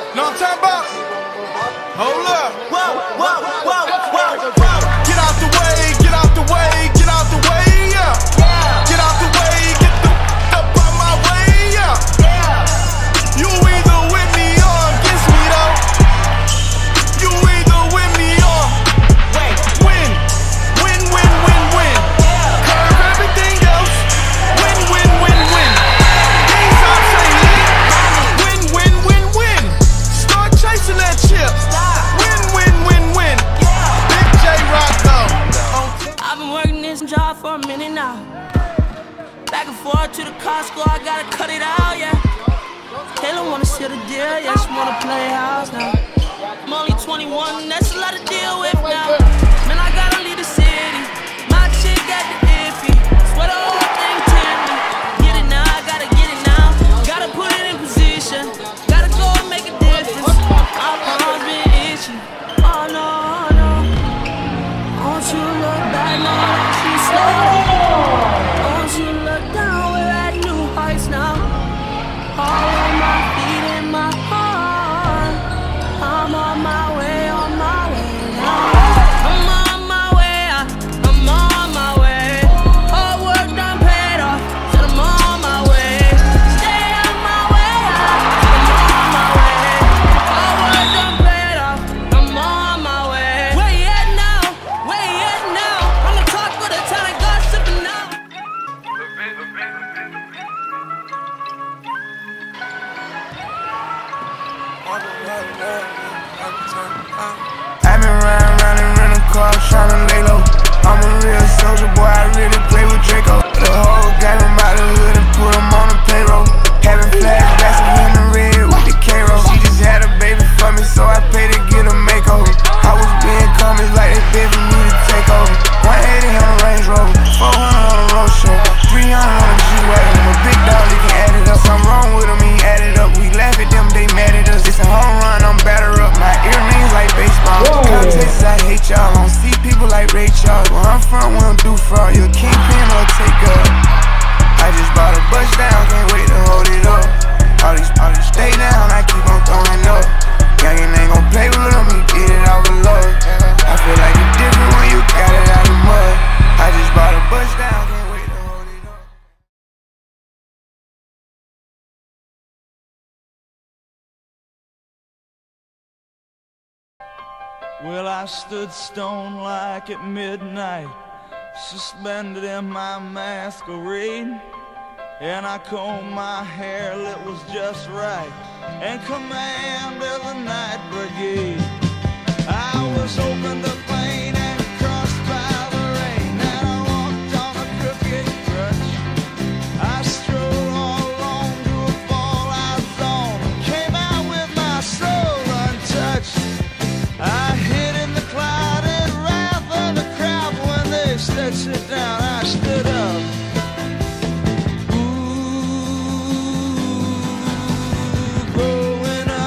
Know what I'm talking about? Hold up. Whoa, whoa, whoa, whoa, whoa. Get out the way, get out the way, get out the way, yeah. Get out the way, get the up out my way, yeah. You either with me or against me, though. You either with me or win. Win, win, win, win, win. Curve everything else. Win, win, win, win. These are saying win, win, win, win. Start chasing that chip. Win, win, win, win. Big J Rock though. I've been working this job for a minute now. Back and forth to the Costco, I gotta cut it out, yeah. Kayla wanna seal the deal, yeah, she wanna play house now. I'm only 21, that's a lot to deal with now. Man, I gotta leave the city. My chick got the iffy. Swear the whole thing tempting. Get it now, I gotta get it now. Gotta put it in position. Gotta go and make a difference. My palms been itchy. Oh no, oh no. Don't you look back, no, she's slow. Don't you look down, we're at new heights now. All on my feet and my heart. I'm on my way now. I'm on my way, I'm on my way. All work done paid off, said I'm on my way. Stay on my way, I'm on my way. All work done paid off, I'm on my way. Where you at now? Where you at now? I'ma talk with a ton of gossiping now. I've been riding around in rental cars tryna lay low. I'm a real soldier boy, I really play with Draco. The whole got him out the hood and put him on the payroll. Having flashbacks of him in red with the K-roll. She just had a baby for me, so I paid to get a makeover. I was being comments like it's been for me to take over. 180 on a Range Rover, 400 on a road show, 300 on a G-Wagon. I'm a big dog, he can add it up. Something wrong with him, he add it up. We laugh at them, they mad at us. It's a home run, I'm batter up. My earrings like baseball. Texas, I hate y'all. I don't see people like Ray Charles. Where I'm from, we don't do fraud. You a kingpin or take up. I just bought a bus down, can't wait to hold it up. All these stay down, I keep on throwing up. Youngin' ain't gon' play with them, he get it out with love. I feel like it's different when you got it out of mud. I just bought a bus down, can't wait to hold it up. Well, I stood stone like at midnight, suspended in my masquerade. And I combed my hair, it was just right, and commanded the night brigade. I was open to pain and crossed by the rain, and I walked on a crooked crutch. I strode all along to a fallout zone, came out with my soul untouched. I hid in the clouded wrath of the crowd. When they said sit down, I stood up. Growing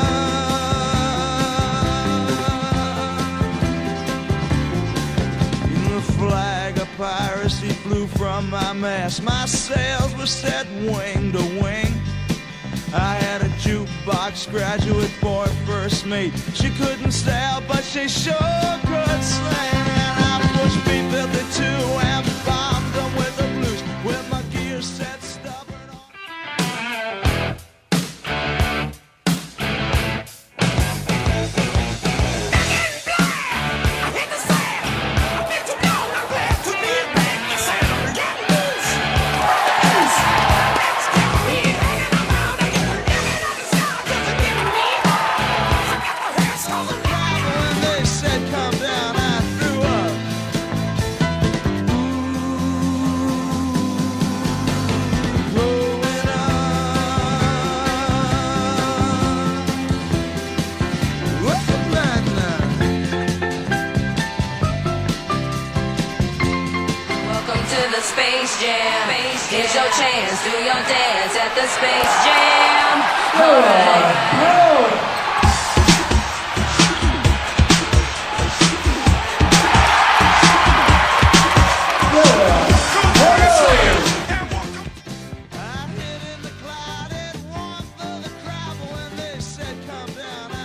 up, the flag of piracy flew from my mast. My sails were set wing to wing. I had a jukebox graduate for first mate. She couldn't sail, but she sure could sing. And I pushed B-52 and bombed them with the blues, with my gear set stubborn on. When they said come down, I threw up. Growing Welcome to the Space Jam. Here's your chance, do your dance at the Space Jam. Alright. I hid in the clouded warmth of the crowd, but when they said come down,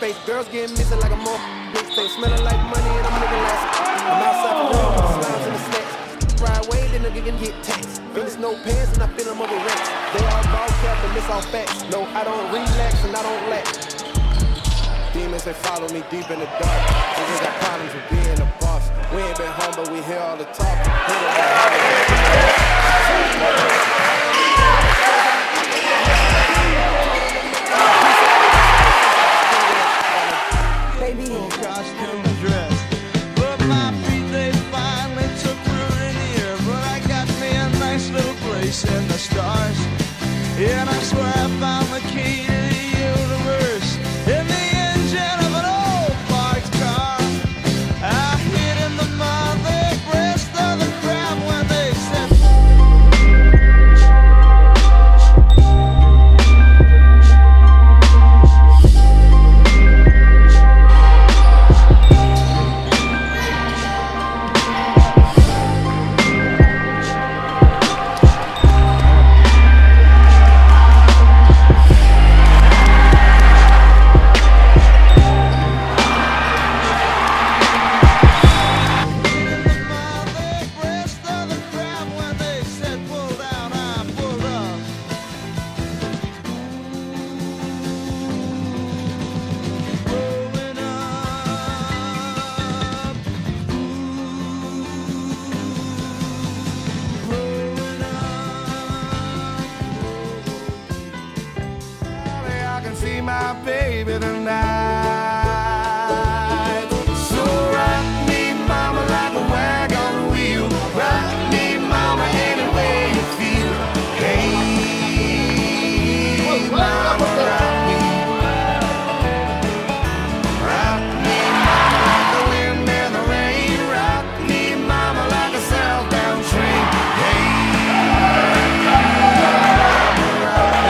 face. Girls getting missing like a more bitch. They smelling like money and I'm looking like I'm outside the room with the slimes and the snacks. Ride away, then nigga can get taxed. Finish no pants and I feel them over racks. They all ball cap and this all facts. No, I don't relax and I don't lack. Demons, they follow me deep in the dark. Niggas got problems with being a boss. We ain't been home, but we hear all the talk. Baby, costume dress. But my feet, they finally took root in here. But I got me a nice little place in the stars. And I swear I found the key to the universe in the engine of an old parked car. I hid in the mud, they rest of the crowd when they said see my baby tonight. So rock me, mama, like a wagon wheel. Rock me, mama, any way you feel. Hey, mama, rock me. Rock me, mama, like the wind and the rain. Rock me, mama, like a southbound train. Hey, mama, rock me.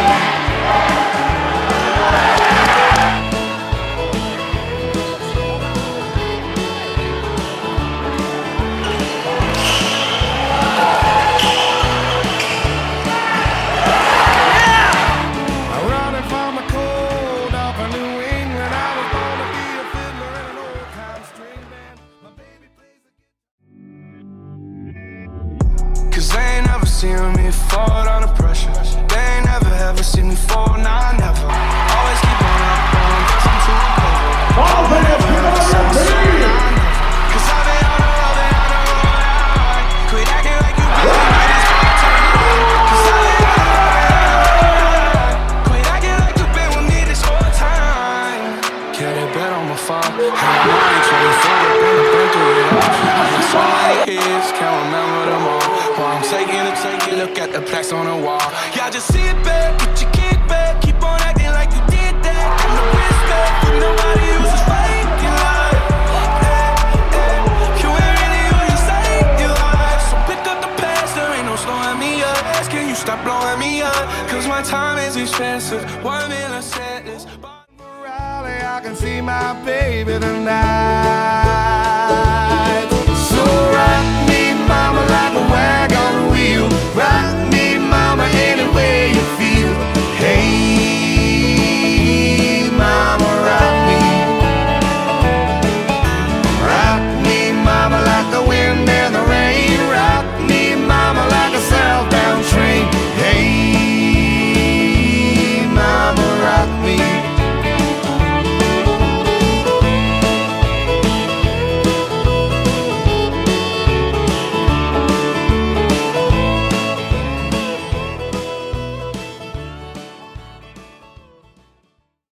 Cause they ain't never seen me fall under pressure. They ain't never ever seen me fall, nah, never. Always keep on up, cause I'm too clever. Never ever seen me fall, nah, never. Cause I've been on the road, quit acting like you do, might as well turn around. Cause I've been on the road, quit acting like you've been with me this whole time. Can't they bet on my fall? How I ain't 24, been through it all. I got so many kids, can't remember them all. I'm taking it, look at the plaques on the wall. Y'all just sit back, get your kick back. Keep on acting like you did that. Got no respect for nobody who's just faking life. You ain't really who you say you are. So pick up the past, there ain't no slowing me up. Can you stop blowing me up? Cause my time is expensive. 1 million sentences. I can see my baby tonight.